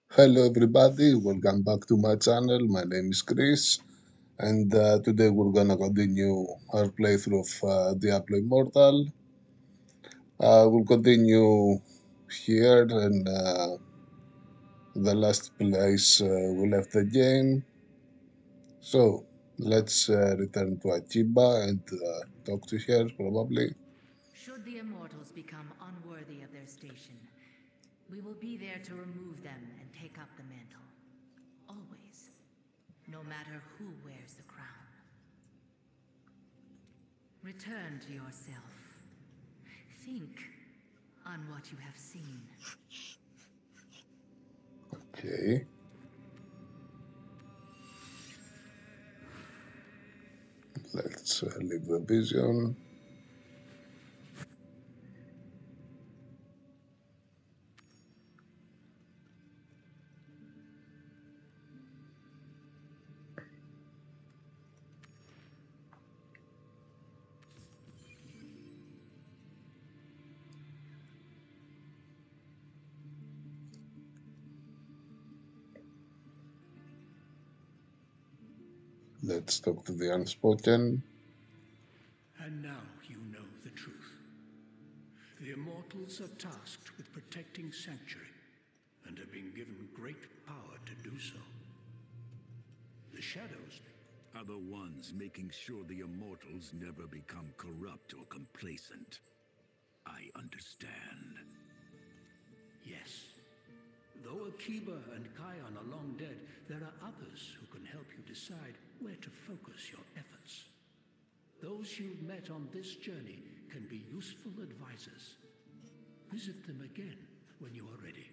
Hello everybody, welcome back to my channel. My name is Chris and today we're gonna continue our playthrough of Diablo Immortal. We'll continue here in the last place we left the game. So let's return to Achiba and talk to her probably. Should the immortals become unworthy of their station, we will be there to remove them and take up the mantle. Always. No matter who wears the crown. Return to yourself. Think on what you have seen. Okay, let's leave the vision. Let's talk to the unspoken. And now you know the truth. The Immortals are tasked with protecting Sanctuary, and have been given great power to do so. The Shadows are the ones making sure the Immortals never become corrupt or complacent. I understand. yes. Though Akiba and Kion are long dead, there are others who can help you decide where to focus your efforts. Those you've met on this journey can be useful advisors. Visit them again when you are ready.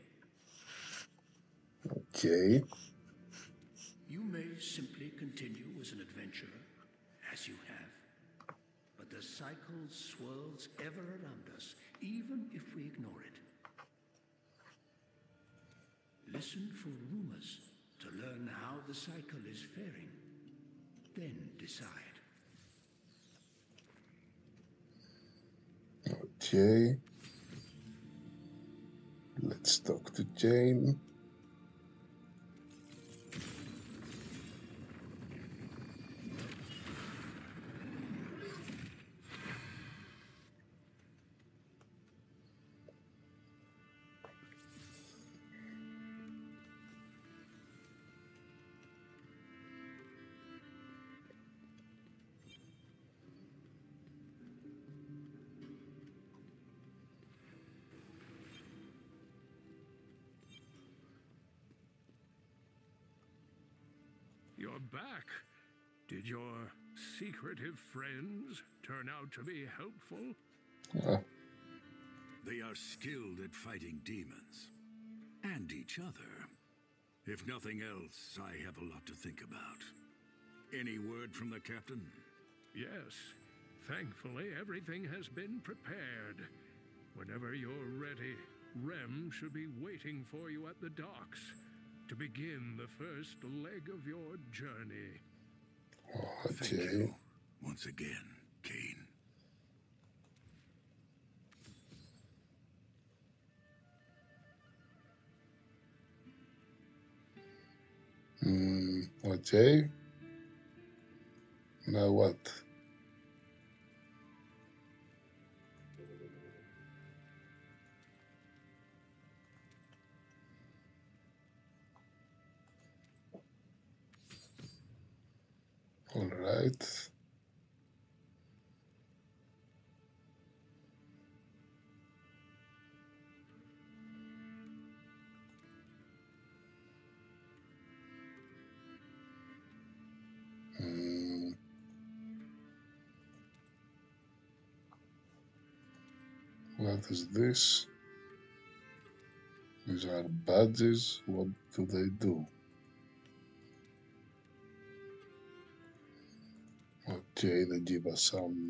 Okay, You may simply continue as an adventurer, as you have. But the cycle swirls ever around us, even if we ignore it. Listen for rumors to learn how the cycle is faring. Then decide. okay. Let's talk to Jane. You're back. Did your secretive friends turn out to be helpful? Uh, They are skilled at fighting demons. And each other. If nothing else, I have a lot to think about. Any word from the captain? Yes. Thankfully, everything has been prepared. Whenever you're ready, Rem should be waiting for you at the docks to begin the first leg of your journey. Thank okay. you. Once again, Kane. Okay. Now what? All right. Mm, what is this? These are badges. What do they do? Okay, they give us some.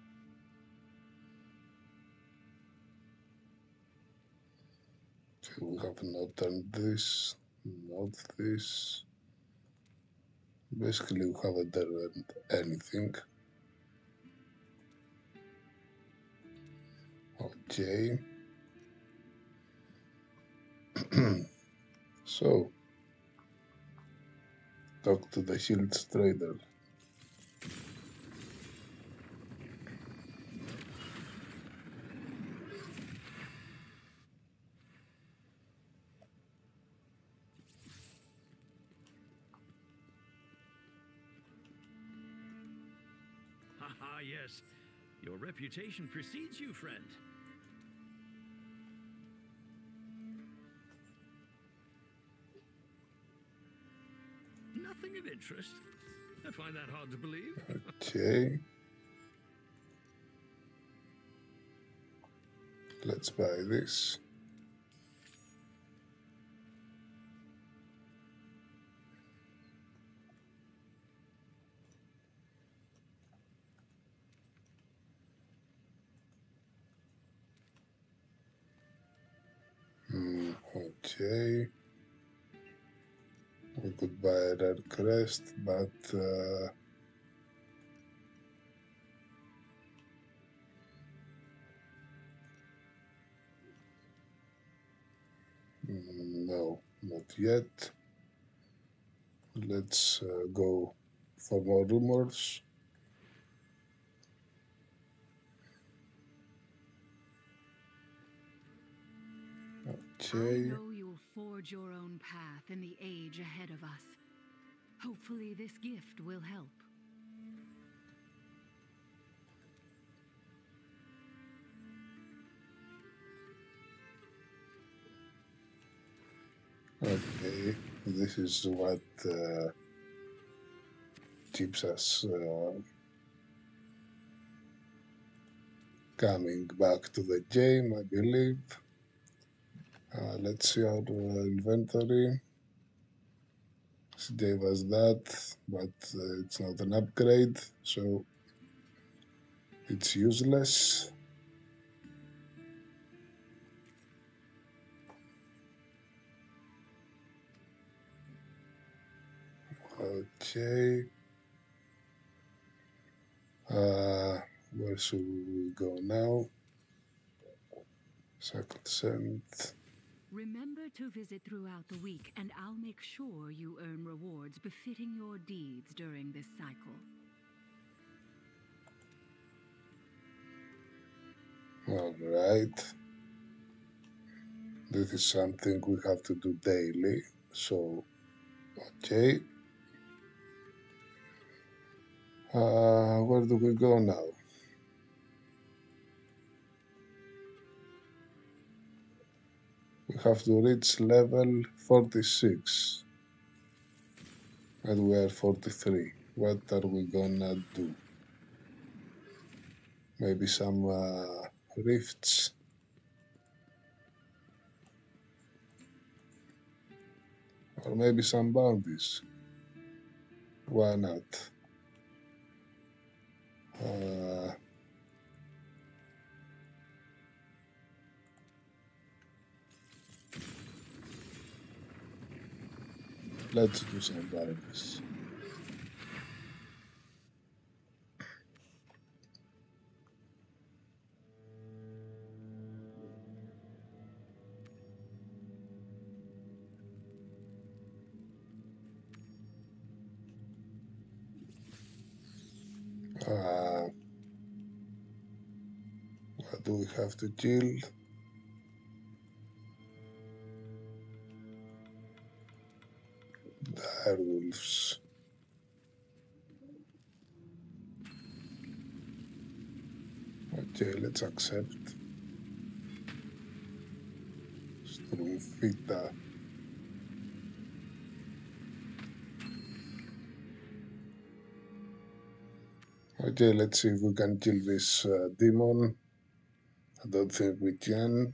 Okay, we have not done this, not this. Basically, we haven't done anything. Okay. So, talk to the shield trader. Haha, yes. Your reputation precedes you, friend. Nothing of interest. I find that hard to believe. Okay. Let's buy this. Okay. We could buy a rare crest, but no, not yet. Let's go for more rumors. I Okay. know you'll forge your own path in the age ahead of us. Hopefully this gift will help. Okay, this is what keeps us coming back to the game, I believe. Let's see our inventory. It gave us that, but it's not an upgrade, so it's useless. Okay. Where should we go now? Second sent. Remember to visit throughout the week, and I'll make sure you earn rewards befitting your deeds during this cycle. All right. This is something we have to do daily, so okay. Where do we go now? We have to reach level 46 and we are 43. What are we gonna do? Maybe some rifts? Or maybe some bounties? Why not? Let's do some bounties. What do we have to kill? Direwolves. Okay, let's accept. Strumfita. Okay, let's see if we can kill this demon. I don't think we can.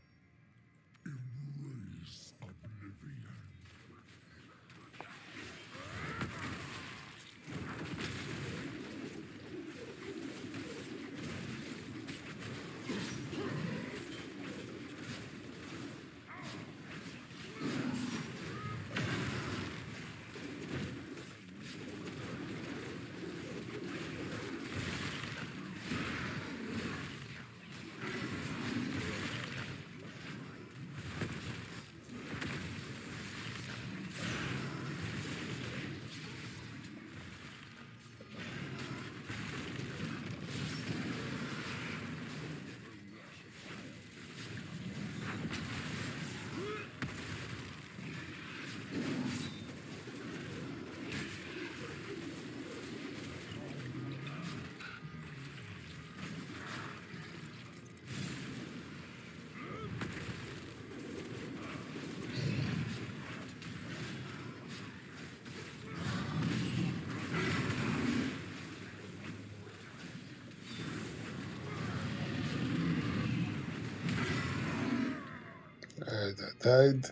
died.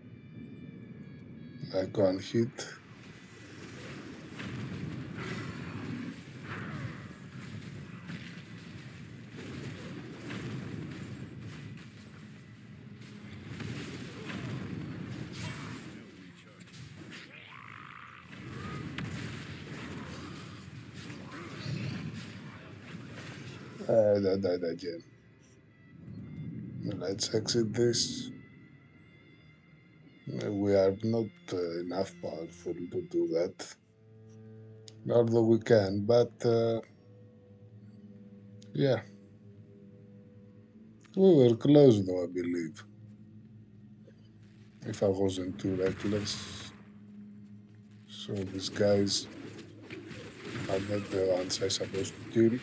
Like one hit. That died again. Let's exit this. We are not enough powerful to do that. Although we can, but yeah. We were close though, I believe. If I wasn't too reckless. So these guys are not the ones I'm supposed to kill.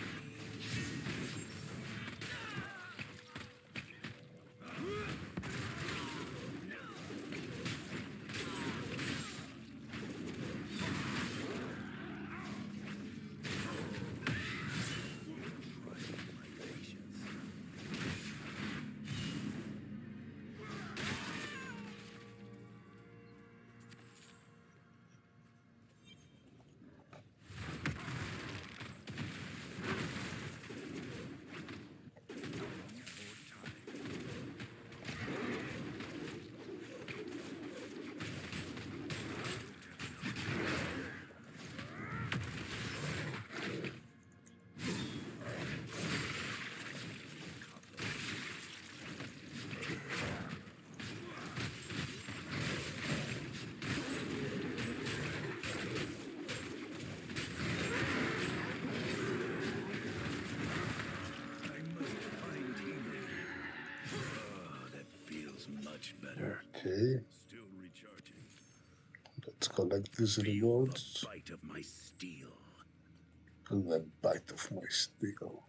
Okay, Still recharging. let's collect these Feel the rewards. bite of my steel. The bite of my steel.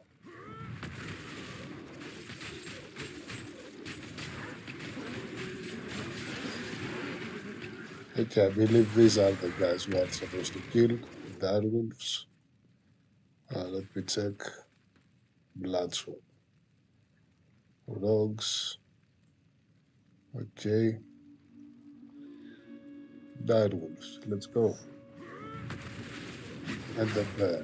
Okay, I believe these are the guys we are supposed to kill. Direwolves. Let me check. Bloodsworn. Rogues. Okay. Direwolves. Let's go. And the bear.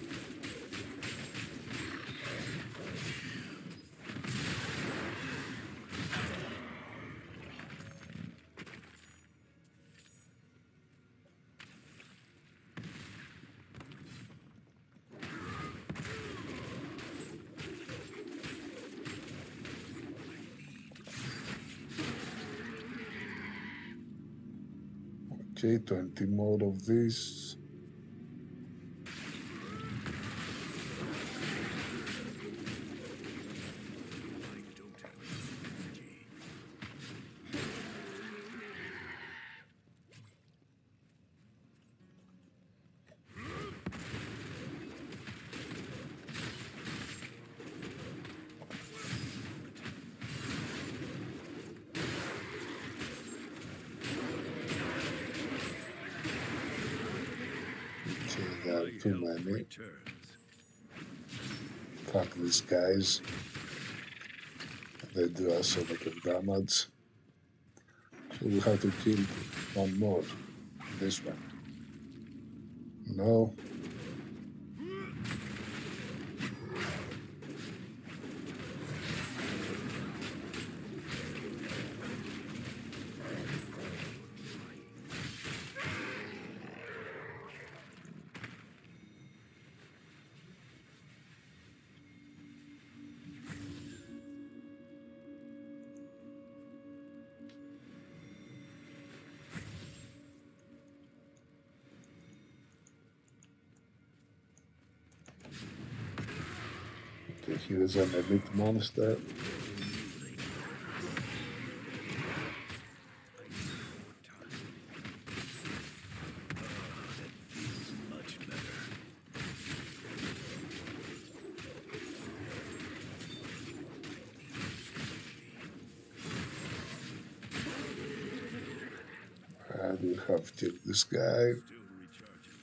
Okay, 20 more of these. Okay, there are too many. Returns. Fuck these guys. They do us a lot of damage. So we have to kill one more. This one. No. Okay, here's an elite monster. And we have killed this guy. Still recharging.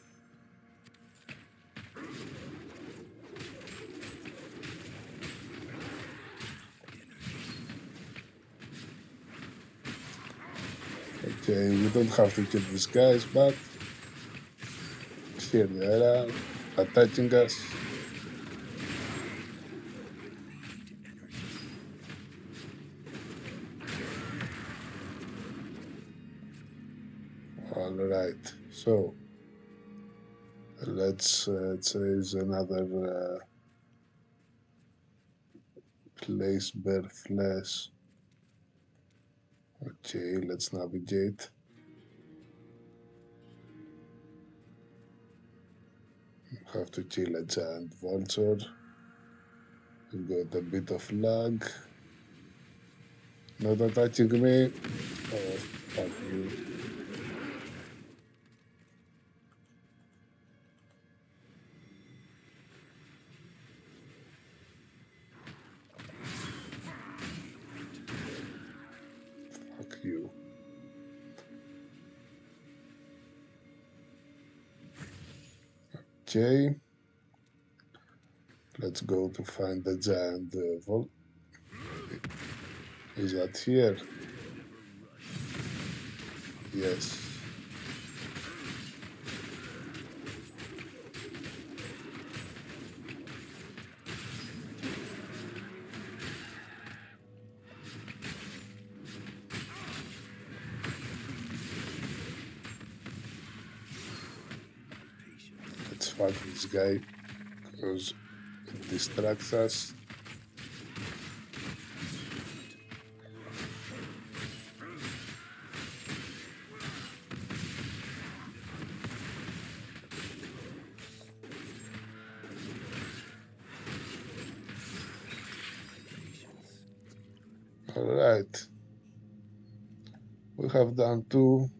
Okay, we don't have to kill these guys, but here they are attacking us. Alright, so let's choose another place, birthless. Okay, let's navigate. Have to kill a giant vulture. We've got a bit of lag. Not attacking me. Oh, fuck you. Fuck you. Okay. Let's go to find the giant vault. Is that here? Yes. Let's fight this guy because it distracts us. Alright. We have done two.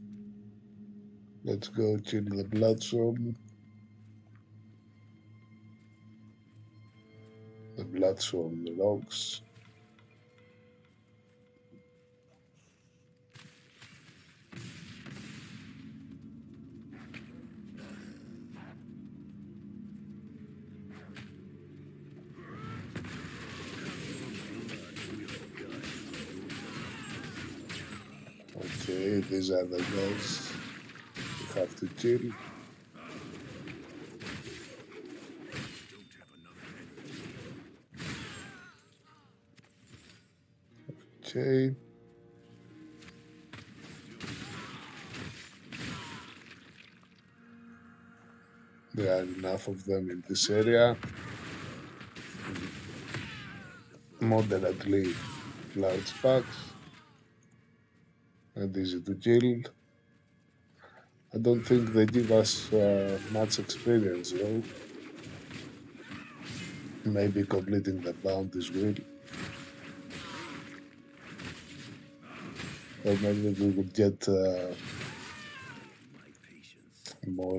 Let's go kill the Bloodstone. The Bloodstone logs. Okay, these are the guys we have to kill. Okay. There are enough of them in this area. Moderately large packs. And easy to kill. I don't think they give us much experience though. Maybe completing the bounties will. Or maybe we would get more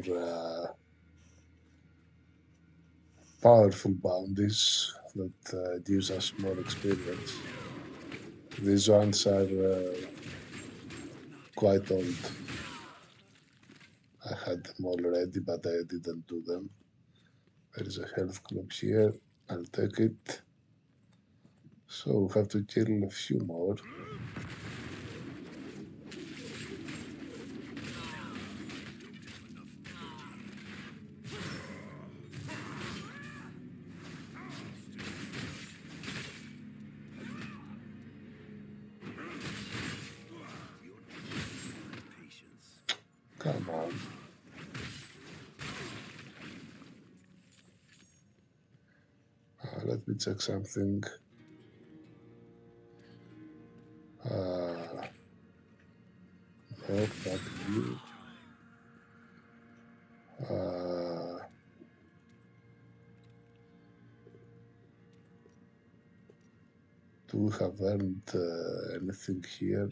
powerful bounties that gives us more experience. These ones are quite old. I had them already, but I didn't do them. There is a health club here. I'll take it. So we have to kill a few more. Come on. Let me check something. No, fuck you. Do we have earned anything here?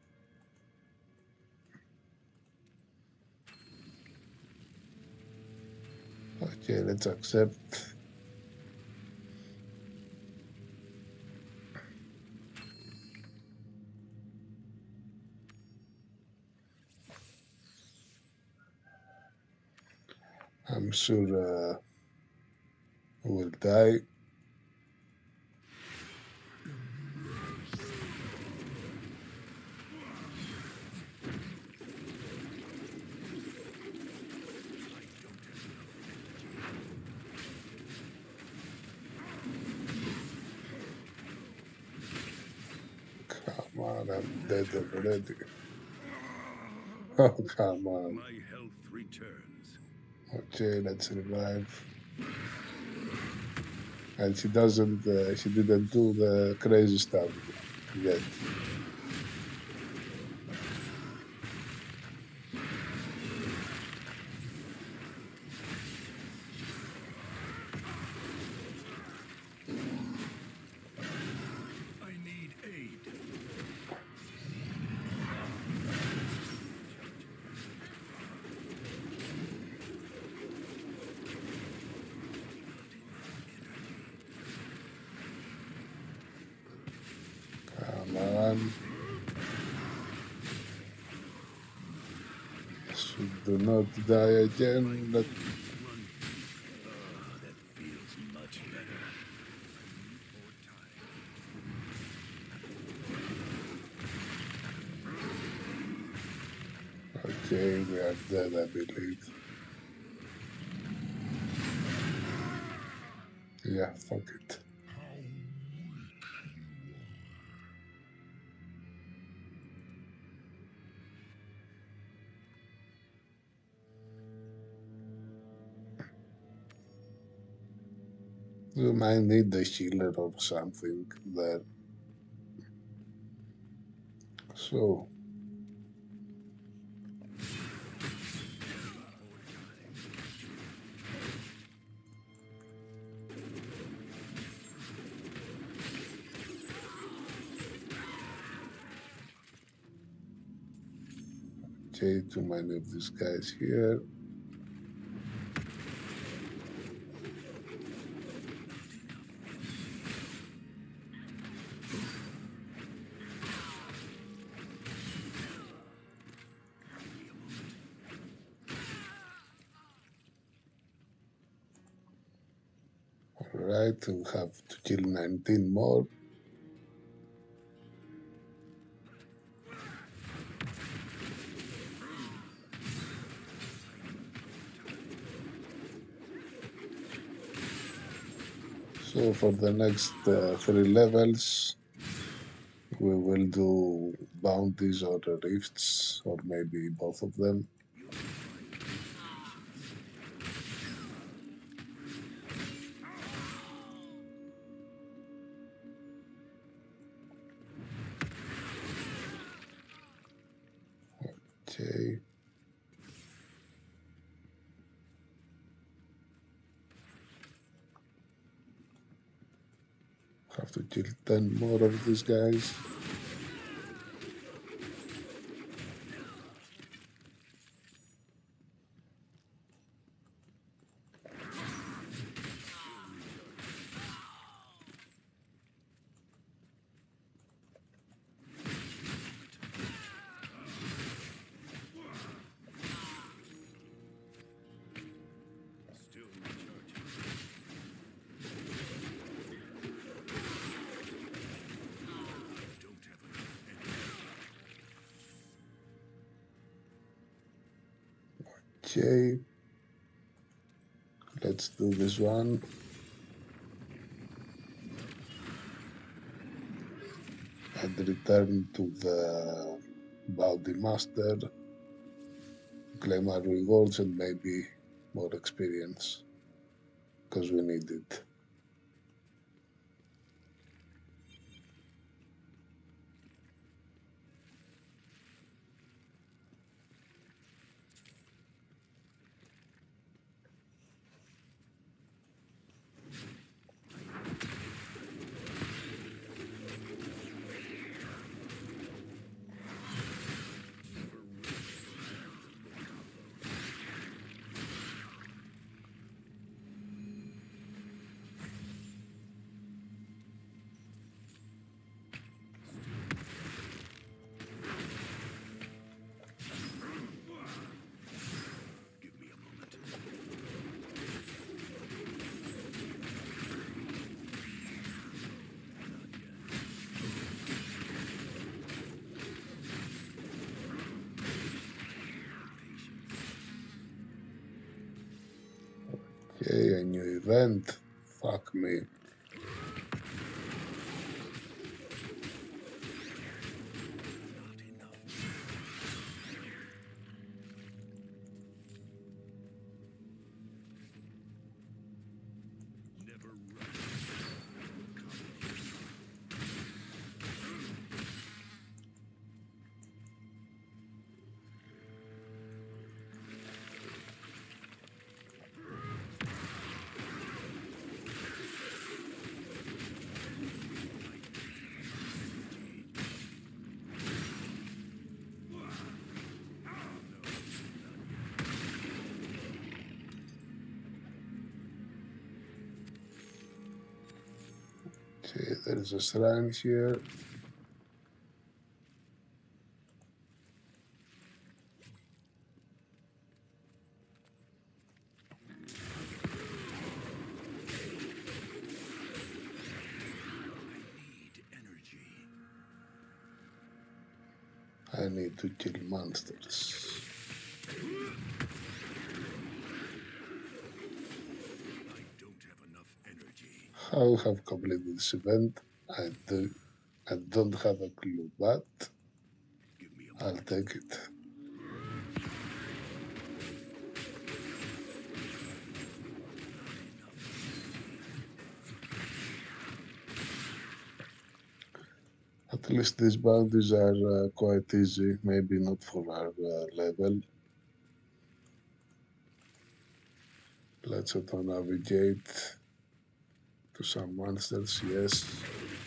Okay, let's accept. I'm sure we will die. on, I'm dead already. Oh, come on. My health returns. Okay, let's revive. And she didn't do the crazy stuff yet. I need aid. Come on. She do not die again. That feels much better. Okay, we are dead, I believe. Yeah, fuck it. You might need a healer or something there. So, okay, too many of these guys here. Alright, we have to kill 19 more. So for the next 3 levels, we will do bounties or rifts, or maybe both of them. Okay. Have to kill 10 more of these guys. Okay. Let's do this one. And return to the Bounty Master. Claim our rewards and maybe more experience. Because we need it. Okay, a new event. Fuck me. Never rest. Okay, there's a shrine here. Need energy. I need to kill monsters. I don't have enough energy. I have completed this event. I don't have a clue, but Give me a I'll moment. take it. At least these bounties are quite easy, maybe not for our level. Let's auto navigate to some monsters, yes.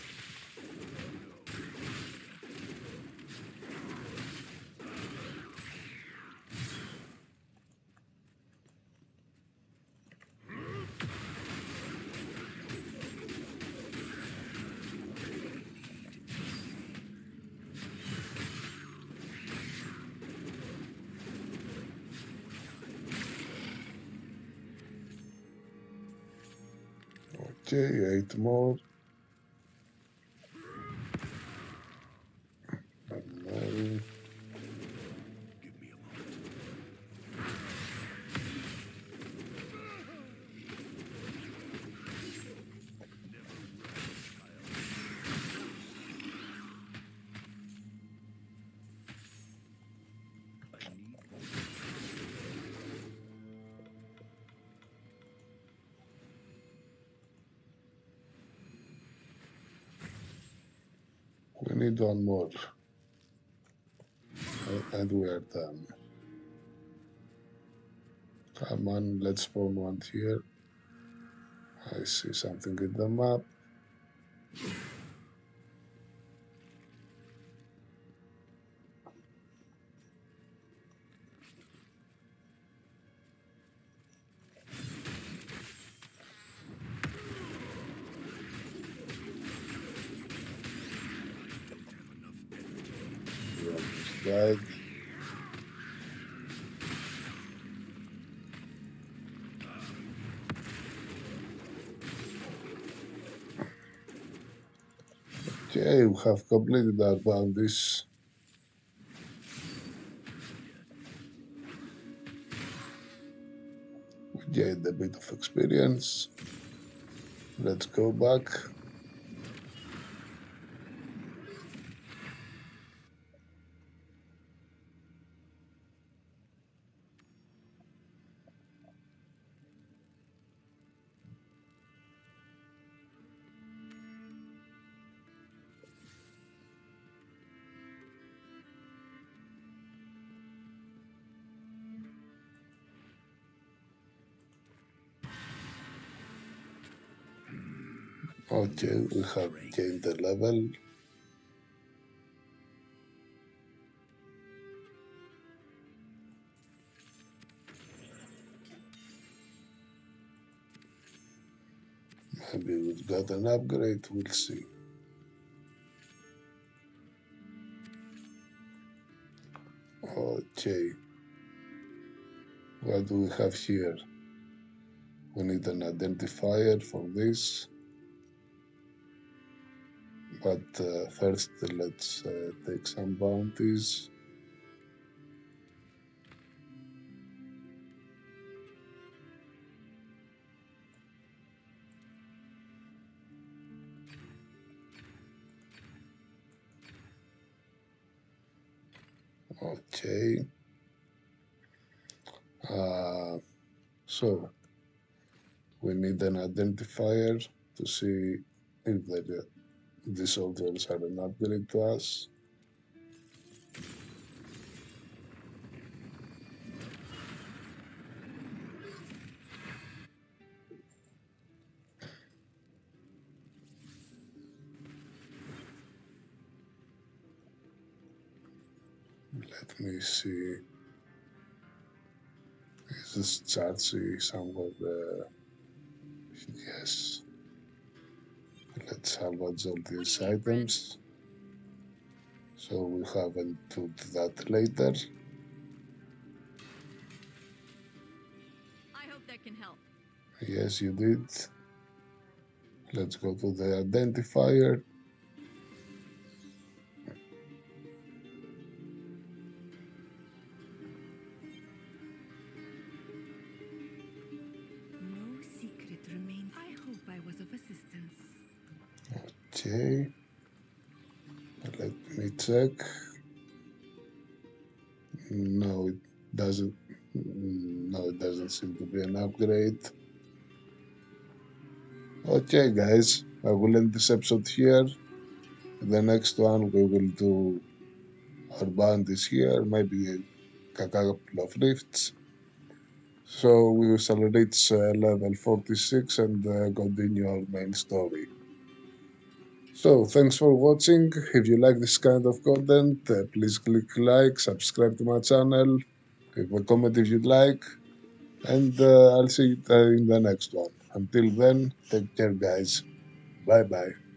Okay, 8 more. And then Give me a moment. I need we need one more. And we are done. Come on, let's spawn one here. I see something in the map. We almost died. Okay, we have completed our bounties. We gained a bit of experience. Let's go back. Okay, we have gained a level. Maybe we've got an upgrade, we'll see. Okay, what do we have here? We need an identifier for this. But first, let's take some bounties. Okay. So We need an identifier to see if the soldiers are an upgrade to us. Let me see. Is this Chachi somewhere there? Yes. Let's salvage all these items. So we haven't do that later. I hope that can help. Yes, you did. Let's go to the identifier. No secret remains. I hope I was of assistance. Okay. Let me check. No, it doesn't. No, it doesn't seem to be an upgrade. Okay, guys, I will end this episode here. The next one we will do our bounties here, maybe a couple of rifts. So we shall reach level 46 and continue our main story. So thanks for watching. If you like this kind of content, please click like, subscribe to my channel, leave a comment if you'd like, and I'll see you in the next one. Until then, take care, guys. Bye bye.